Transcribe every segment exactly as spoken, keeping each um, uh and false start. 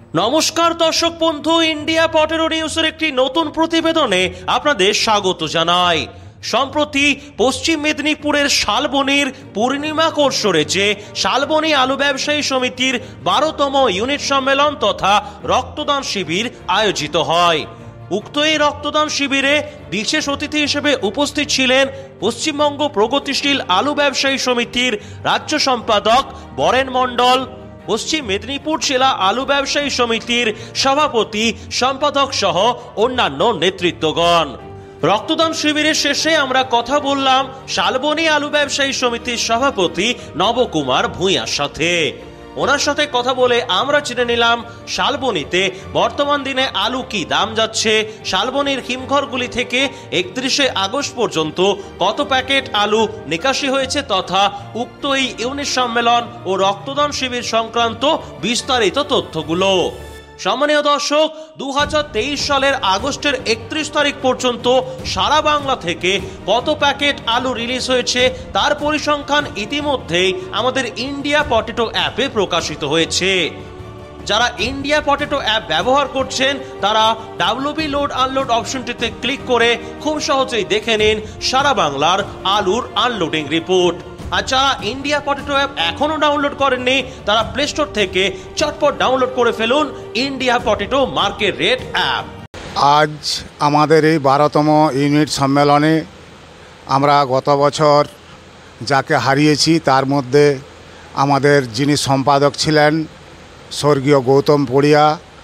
নমস্কার দর্শক বন্ধু, ইন্ডিয়া পটেটো নিউজের একটি নতুন প্রতিবেদনে আপনাদের স্বাগত জানাই। সম্প্রতি পশ্চিম মেদিনীপুরের শালবনির পূর্ণিমা কোর্সরেজে শালবনি আলু ব্যবসায়ী সমিতির বারোতম ইউনিট সম্মেলন তথা রক্তদান শিবির আয়োজিত হয়। উক্ত এই রক্তদান শিবিরে বিশেষ অতিথি হিসেবে উপস্থিত ছিলেন পশ্চিমবঙ্গ প্রগতিশীল আলু ব্যবসায়ী সমিতির রাজ্য সম্পাদক বরেন মণ্ডল, পশ্চিম মেদিনীপুর জেলা আলু ব্যবসায়ী সমিতির সভাপতি সম্পাদক সহ অন্যান্য নেতৃত্বগণ। রক্তদান শিবিরের শেষে আমরা কথা বললাম শালবনি আলু ব্যবসায়ী সমিতির সভাপতি নবকুমার ভূঁইয়ার সাথে। ওনার সাথে কথা বলে আমরা জেনে নিলাম শালবনিতে বর্তমান দিনে আলু কি দাম যাচ্ছে, শালবনির হিমঘরগুলি থেকে একত্রিশে আগস্ট পর্যন্ত কত প্যাকেট আলু নিকাশি হয়েছে তথা উক্ত এই ইউনিট সম্মেলন ও রক্তদান শিবির সংক্রান্ত বিস্তারিত তথ্যগুলো। সম্মানীয় দর্শক, দু হাজার তেইশ সালের আগস্টের একত্রিশ তারিখ পর্যন্ত সারা বাংলা থেকে কত প্যাকেট আলু রিলিজ হয়েছে তার পরিসংখ্যান ইতিমধ্যেই আমাদের ইন্ডিয়া পটেটো অ্যাপে প্রকাশিত হয়েছে। যারা ইন্ডিয়া পটেটো অ্যাপ ব্যবহার করছেন তারা ডাব্লিউবি লোড আনলোড অপশনটিতে ক্লিক করে খুব সহজেই দেখে নিন সারা বাংলার আলুর আনলোডিং রিপোর্ট। আর যারা ইন্ডিয়া পটেটো অ্যাপ এখনো ডাউনলোড করেননি তারা প্লে স্টোর থেকে চটপট ডাউনলোড করে ফেলুন India potato market rate app. আজ আমাদের এই বারোতম ইউনিট সম্মেলনে আমরা গত বছর যাকে হারিয়েছি তার মধ্যে আমাদের যিনি সম্পাদক ছিলেন স্বর্গীয় গৌতম পড়িয়া,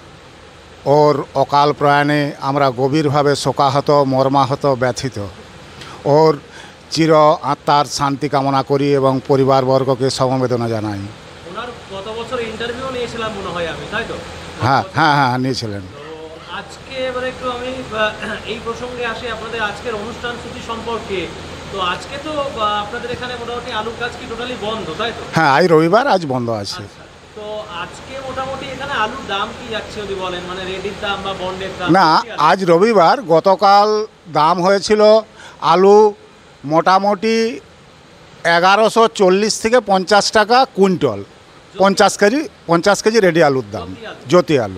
ওর অকাল প্রয়াণে আমরা গভীরভাবে শোকাহত, মর্মাহত, ব্যথিত। ওর চির আত্মার শান্তি কামনা করি এবং পরিবারবর্গকে সমবেদনা জানাই। ওনার গত বছর ইন্টারভিউ নিয়েছিলাম মনে হয় আমি, তাই তো? হ্যাঁ হ্যাঁ হ্যাঁ নিয়েছিলেন। আজকে এবারে একটু আমি এই প্রসঙ্গে আসি আপনাদের আজকের অনুষ্ঠান সূচি সম্পর্কে। তো আজকে তো আপনাদের এখানে মোটামুটি আলুর কাজ কি টোটালি বন্ধ, তাই তো? হ্যাঁ, আজ রবিবার, আজ বন্ধ আছে। তো আজকে মোটামুটি এখানে আলুর দাম কি যাচ্ছে যদি বলেন, মানে রেডির দাম বা বন্ডের দাম? না, আজ রবিবার, গতকাল দাম হয়েছিল আলু মোটামুটি এগারোশো চল্লিশ থেকে পঞ্চাশ টাকা কুইন্টল, পঞ্চাশ কেজি পঞ্চাশ কেজি রেডি আলুর দাম, জ্যোতি আলু।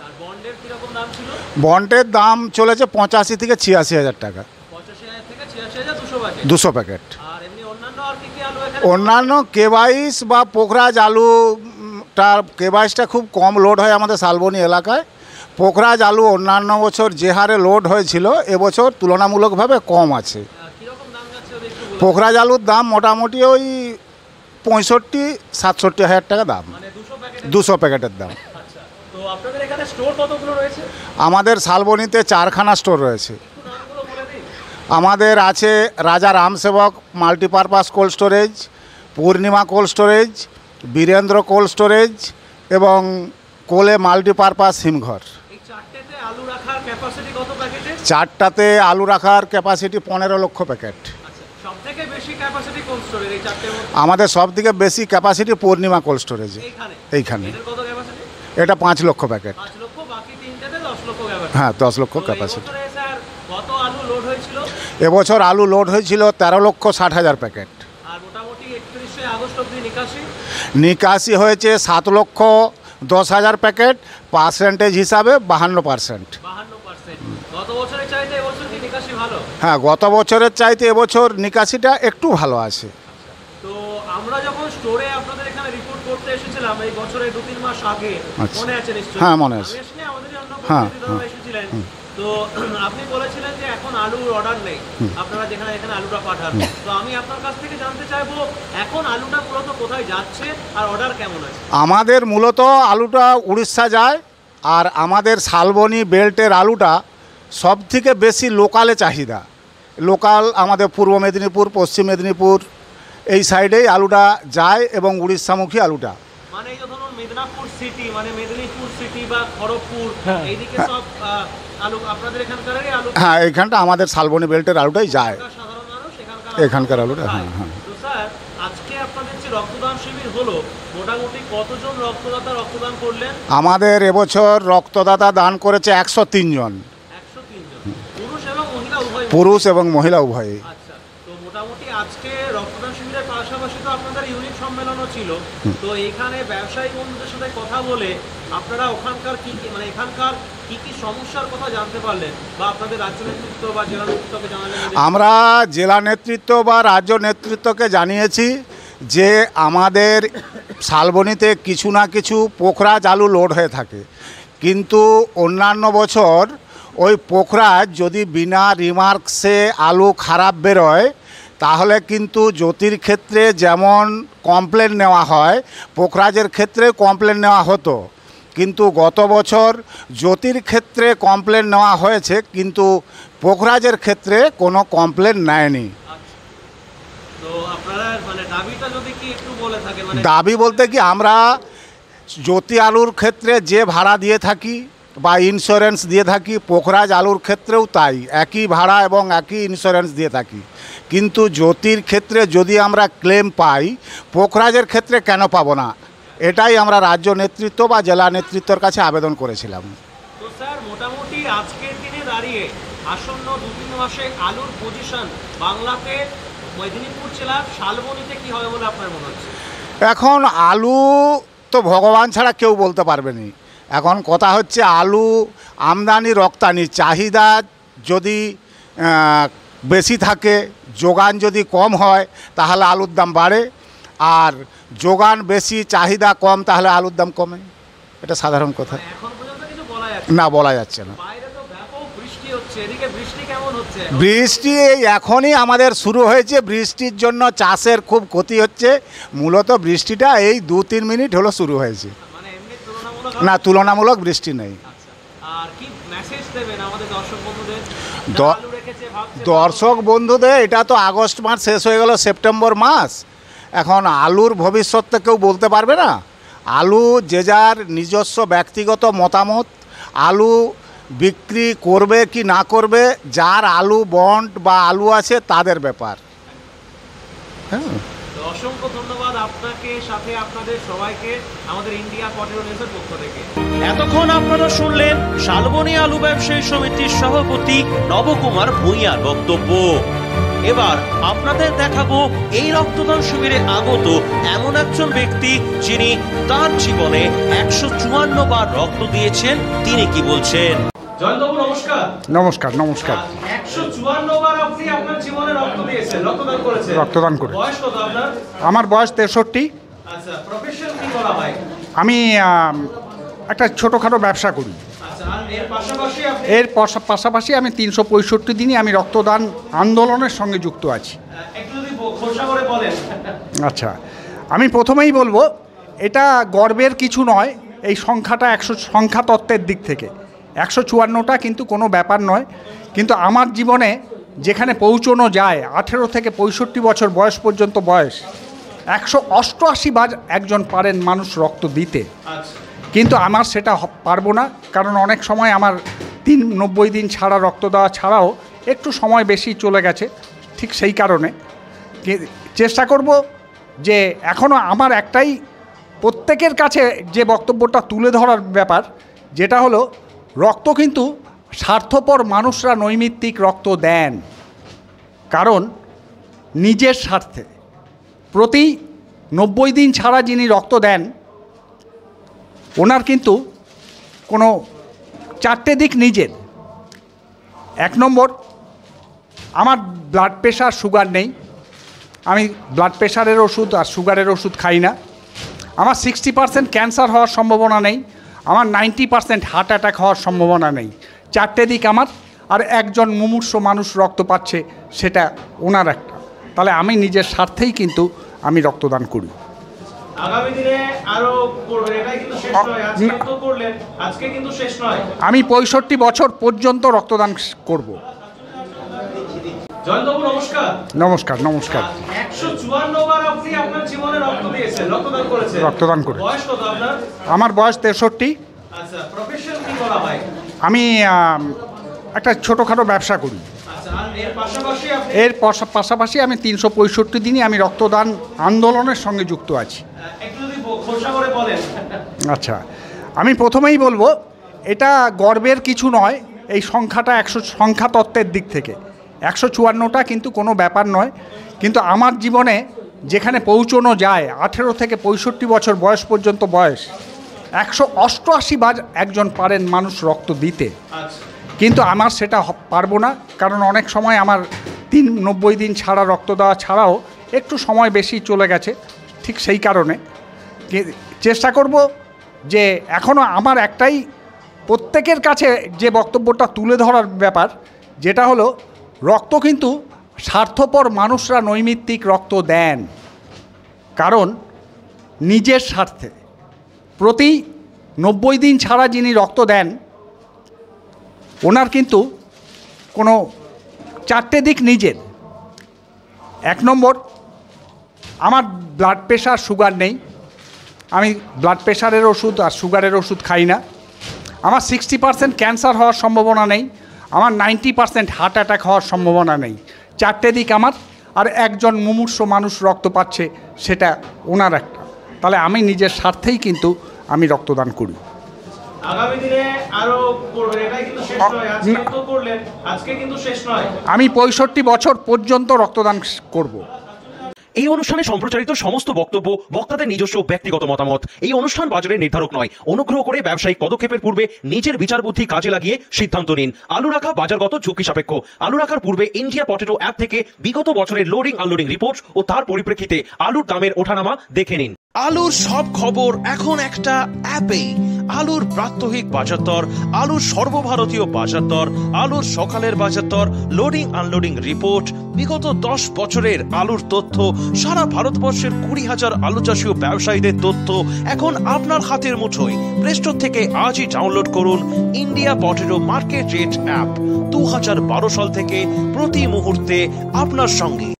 বন্ডের দাম চলেছে পঁচাশি থেকে ছিয়াশি হাজার টাকা, দুশো প্যাকেট। অন্যান্য কেবাইশ বা পোখরাজ আলুটার কেবাইশটা খুব কম লোড হয় আমাদের শালবনি এলাকায়। পোখরাজ আলু অন্যান্য বছর যে হারে লোড হয়েছিল এবছর তুলনামূলকভাবে কম আছে। পোখরাজ আলুর দাম মোটামুটি ওই পঁয়ষট্টি সাতষট্টি হাজার টাকা দাম, দুশো প্যাকেটের দাম। আমাদের শালবনিতে চারখানা স্টোর রয়েছে। আমাদের আছে Raja Ramsevak multipurpose cold storage, Purnima cold storage, Birendra cold storage এবং কোলে মাল্টিপারপাস হিমঘর। চারটাতে আলু রাখার ক্যাপাসিটি পনেরো লক্ষ প্যাকেট। আমাদের সব থেকে বেশি ক্যাপাসিটি পূর্ণিমা কোল্ড স্টোরেজে, এইখানে। এটা পাঁচ লক্ষ প্যাকেট। হ্যাঁ, দশ লক্ষ ক্যাপাসিটি। এবছর আলু লোড হয়েছিল তেরো লক্ষ ষাট হাজার প্যাকেট। নিকাশি হয়েছে সাত লক্ষ দশ হাজার প্যাকেট, পার্সেন্টেজ হিসাবে বাহান্ন পার্সেন্ট। হ্যাঁ, গত বছরের চাইতে এবছর নিকাশিটা একটু ভালো আছে। তো আমরা যখন স্টোরে আপনাদের এখানে রিপোর্ট করতে এসেছিলাম এই বছরের দু তিন মাস আগে, মনে আছে নিশ্চয়ই? হ্যাঁ, মনে আছে। হ্যাঁ, এসেছিলেন। তো আপনি বলেছিলেন যে এখন আলুর অর্ডার নেই, আপনারা যেখানে এখানে আলুটা পাঠান। তো আমি আপনার কাছ থেকে জানতে চাইবো এখন আলুটা মূলত কোথায় যাচ্ছে আর অর্ডার কেমন আছে? আমাদের মূলত আলুটা উড়িষ্যা যায়, আর আমাদের শালবনি বেল্টের আলুটা সব থেকে বেশি লোকালে চাহিদা। লোকাল আমাদের পূর্ব মেদিনীপুর, পশ্চিম মেদিনীপুর এই সাইডেই আলুটা যায় এবং উড়িষ্যামুখী আলুটা, মানে এই ধরুন মেদিনীপুর সিটি, মানে মেদিনীপুর সিটি বা খড়গপুর এইদিকে সব আলু আপনাদের এখানকারই আলু। হ্যাঁ, এইখানটা আমাদের শালবনি বেল্টের আলুটাই যায়, এখানকার আলুটা। হ্যাঁ হ্যাঁ। তো স্যার, আজকে আপনাদের যে রক্তদান শিবির হলো, মোটামুটি কতজন রক্তদাতা রক্তদান করলেন? আমাদের এবছর রক্তদাতা দান করেছে একশো তিন জন, পুরুষ এবং মহিলা উভয়ই। আচ্ছা, তো মোটামুটি আজকে রক্তদান শিবিরের পাশাপাশি তো আপনাদের ইউনিট সম্মেলনও ছিল, তো এখানে ব্যবসায়ী বন্ধুদের সাথে কথা বলে আপনারা ওখানকার কি কি মানে এখানকার কি কি সমস্যার কথা জানতে পারলেন বা আপনাদের রাজ্য নেতৃত্ব বা জেলা নেতৃত্বকে জানালেন? আমরা জেলা নেতৃত্ব বা রাজ্য নেতৃত্বকে জানিয়েছি যে আমাদের শালবনিতে কিছু না কিছু পোখরাজ আলু লোড হয়ে থাকে, কিন্তু অন্যান্য বছর ওই পোখরাজ যদি বিনা রিমার্কসে আলু খারাপ বেরোয় তাহলে কিন্তু জ্যোতির ক্ষেত্রে যেমন কমপ্লেন নেওয়া হয় পোখরাজের ক্ষেত্রে কমপ্লেন নেওয়া হতো, কিন্তু গত বছর জ্যোতির ক্ষেত্রে কমপ্লেন নেওয়া হয়েছে কিন্তু পোখরাজের ক্ষেত্রে কোনো কমপ্লেন নেয়নি। তো আপনারা মানে দাবিটা যদি কি একটু বলে থাকেন? মানে দাবি বলতে কি, আমরা জ্যোতি আলুর ক্ষেত্রে যে ভাড়া দিয়ে থাকি বা ইন্স্যুরেন্স দিয়ে থাকি পোখরাজ আলুর ক্ষেত্রেও তাই, একই ভাড়া এবং একই ইন্স্যুরেন্স দিয়ে থাকি, কিন্তু জ্যোতির ক্ষেত্রে যদি আমরা ক্লেম পাই পোখরাজের ক্ষেত্রে কেন পাবো না, এটাই আমরা রাজ্য নেতৃত্ব বা জেলা নেতৃত্বের কাছে আবেদন করেছিলাম। তো স্যার মোটামুটি আজকের দিনে দাঁড়িয়ে আসন্ন দু তিন মাসে আলুর পজিশন বাংলাতে মেদিনীপুর জেলার শালবনিতে কি হবে বলে আপনার মনে হচ্ছে? এখন আলু তো ভগবান ছাড়া কেউ বলতে পারবে না। এখন কথা হচ্ছে আলু আমদানি রপ্তানি চাহিদা যদি বেশি থাকে, যোগান যদি কম হয় তাহলে আলুর দাম বাড়ে, আর যোগান বেশি চাহিদা কম তাহলে আলুর দাম কমে, এটা সাধারণ কথা। এখন পর্যন্ত কিছু বলা যাচ্ছে না, বলা যাচ্ছে না। বাইরে তো ব্যাপক বৃষ্টি হচ্ছে, এদিকে বৃষ্টি কেমন হচ্ছে? বৃষ্টি এই এখনই আমাদের শুরু হয়েছে, বৃষ্টির জন্য চাষের খুব ক্ষতি হচ্ছে। মূলত বৃষ্টিটা এই দু তিন মিনিট হলো শুরু হয়েছে, মানে এমনি তুলনামূলক না তুলনামূলক বৃষ্টি নেই। আর কি মেসেজ দেবেন আমাদের দর্শক বন্ধুদের? দ- আলু রেখেছে ভাবছে দর্শক বন্ধুদের, এটা তো আগস্ট মাস শেষ হয়ে গেল, সেপ্টেম্বর মাস, এখন আলুর ভবিষ্যৎ তো কেউ বলতে পারবে না। আলু যে যার নিজস্ব ব্যক্তিগত মতামত, আলু বিক্রি করবে কি না করবে যার আলু বন্ড বা আলু আছে তাদের ব্যাপার। হ্যাঁ, অসংখ্য ধন্যবাদ আপনাকে, সাথে আপনাদের সবাইকে আমাদের ইন্ডিয়া পটেটো নিউজের পক্ষ থেকে। এতক্ষণ আপনারা শুনলেন শালবনি আলু ব্যবসায়ী সমিতির সভাপতি নবকুমার ভূঁইয়ার বক্তব্য। এবার আপনাদের দেখাবো এই রক্তদান শিবিরে আগত এমন একজন ব্যক্তি যিনি তার জীবনে একশো চুয়ান্ন বার রক্ত দিয়েছেন, তিনি কি বলছেন। জয়ন্তবাবু নমস্কার। নমস্কার নমস্কার একশো চুয়ান্ন বার আপনি আপনার জীবনে রক্ত দিয়েছেন, রক্তদান করেছেন। রক্তদান করে বয়স কত আপনার? আমার বয়স তেষট্টি। আচ্ছা, প্রফেশন কি করা হয়? আমি আম, একটা ছোটোখাটো ব্যবসা করি। আচ্ছা, আর এর পাশাপাশি আপনি এর পাশা- পাশাপাশি আমি তিনশো পঁয়ষট্টি দিনই আমি রক্তদান আন্দোলনের সঙ্গে যুক্ত আছি। একটু যদি খোলসা করে বলেন। আচ্ছা, আমি প্রথমেই বলবো এটা গর্বের কিছু নয়, এই সংখ্যাটা একশো সংখ্যা তত্ত্বের দিক থেকে একশো চুয়ান্নটা কিন্তু কোনো ব্যাপার নয়, কিন্তু আমার জীবনে যেখানে পৌঁছানো যায় আঠেরো থেকে পঁয়ষট্টি বছর বয়স পর্যন্ত বয়স, একশো অষ্টআশি বার একজন পারেন মানুষ রক্ত দিতে, আচ্ছা, কিন্তু আমার সেটা হ- পারবো না, কারণ অনেক সময় আমার তিন নব্বই দিন ছাড়া রক্ত দেওয়া ছাড়াও একটু সময় বেশি চলে গেছে, ঠিক সেই কারণে কি- চেষ্টা করব যে এখনও আমার একটাই প্রত্যেকের কাছে যে বক্তব্যটা তুলে ধরার ব্যাপার, যেটা হলো রক্ত কিন্তু স্বার্থপর মানুষরা নৈমিত্তিক রক্ত দেন, কারণ নিজের স্বার্থে। প্রতি নব্বই দিন ছাড়া যিনি রক্ত দেন ওনার কিন্তু কোনো চারটে দিক নিজের। এক নম্বর, আমার ব্লাড প্রেশার সুগার নেই, আমি ব্লাড প্রেশারের ওষুধ আর সুগারের ওষুধ খাই না। আমার সিক্সটি পার্সেন্ট ক্যান্সার হওয়ার সম্ভাবনা নেই, আমার নাইনটি পার্সেন্ট হার্ট অ্যাটাক হওয়ার সম্ভাবনা নেই। চারটে দিক আমার, আর একজন মুমূর্ষ মানুষ রক্ত পাচ্ছে সেটা ওনার একটা। তাহলে আমি নিজের স্বার্থেই কিন্তু আমি রক্তদান করি। আগামী দিনে আরো করবেন, এটাই কিন্তু শেষ নয়। আজকে তো করলেন, আজকে কিন্তু শেষ নয়। আমি পঁয়ষট্টি বছর পর্যন্ত রক্তদান করব। জয়ন্তবাবু নমস্কার। নমস্কার নমস্কার একশো চুয়ান্ন বার আপনি আপনার জীবনে রক্ত দিয়েছেন, রক্তদান করেছেন। রক্তদান করে বয়স কত আপনার? আমার বয়স তেষট্টি। আচ্ছা, প্রফেশন কি করা হয়? আমি আম, একটা ছোটোখাটো ব্যবসা করি। আচ্ছা, আর এর পাশাপাশি আপনি এর পাশা- পাশাপাশি আমি তিনশো পঁয়ষট্টি দিনই আমি রক্তদান আন্দোলনের সঙ্গে যুক্ত আছি। একটু যদি খোলসা করে বলেন। আচ্ছা, আমি প্রথমেই বলবো এটা গর্বের কিছু নয়, এই সংখ্যাটা একশো সংখ্যা তত্ত্বের দিক থেকে একশো চুয়ান্নটা কিন্তু কোনো ব্যাপার নয়, কিন্তু আমার জীবনে যেখানে পৌঁছানো যায় আঠেরো থেকে পঁয়ষট্টি বছর বয়স পর্যন্ত বয়স, একশো অষ্টআশি বার একজন পারেন মানুষ রক্ত দিতে, কিন্তু আমার সেটা পারবো না, কারণ অনেক সময় আমার তিন নব্বই দিন ছাড়া রক্ত দেওয়া ছাড়াও একটু সময় বেশি চলে গেছে, ঠিক সেই কারণে চেষ্টা করব যে এখনও আমার একটাই প্রত্যেকের কাছে যে বক্তব্যটা তুলে ধরার ব্যাপার, যেটা হলো রক্ত কিন্তু স্বার্থপর মানুষরা নৈমিত্তিক রক্ত দেন, কারণ নিজের স্বার্থে। প্রতি নব্বই দিন ছাড়া যিনি রক্ত দেন ওনার কিন্তু কোনো চারটে দিক নিজের। এক নম্বর, আমার ব্লাড প্রেশার সুগার নেই, আমি ব্লাড প্রেশারের ওষুধ আর সুগারের ওষুধ খাই না। আমার সিক্সটি পার্সেন্ট ক্যান্সার হওয়ার সম্ভাবনা নেই, আমার নাইনটি পার্সেন্ট হার্ট অ্যাটাক হওয়ার সম্ভাবনা নেই। চারটে দিক আমার, আর একজন মুমূর্ষু মানুষ রক্ত পাচ্ছে সেটা ওনার একটা। তাহলে আমি নিজের স্বার্থেই কিন্তু আমি রক্তদান করি। আগামী দিনে আরো করবেন, এটাই কিন্তু শেষ নয়, আজকে তো করলেন, আজকে কিন্তু শেষ নয়। আমি পঁয়ষট্টি বছর পর্যন্ত রক্তদান করব। এই অনুষ্ঠানে সম্প্রচারিত সমস্ত বক্তব্য বক্তাদের নিজস্ব ব্যক্তিগত মতামত। এই অনুষ্ঠান বাজারের নির্ধারক নয়। অনুগ্রহ করে ব্যবসায়িক পদক্ষেপের পূর্বে নিজের বিচার বুদ্ধি কাজে লাগিয়ে সিদ্ধান্ত নিন। আলু রাখা বাজারগত ঝুঁকি সাপেক্ষ। আলু রাখার পূর্বে ইন্ডিয়া পটেটো অ্যাপ থেকে বিগত বছরের লোডিং আনলোডিং রিপোর্ট ও তার পরিপ্রেক্ষিতে আলুর দামের ওঠানামা দেখে নিন। আলুর সব খবর এখন একটা অ্যাপেই। আলুর প্রাত্যহিক বাজার দর, আলুর সর্বভারতীয় বাজার দর, আলুর সকালের বাজার দর, লোডিং আনলোডিং রিপোর্ট, বিগত দশ বছরের আলুর তথ্য, সারা ভারতবর্ষের কুড়ি হাজার আলু চাষী ও ব্যবসায়ীদের তথ্য এখন আপনার হাতের মুঠোয়। প্লে স্টোর থেকে আজই ডাউনলোড করুন India potato market rate app. দু হাজার বারো সাল থেকে প্রতি মুহূর্তে আপনার সঙ্গে।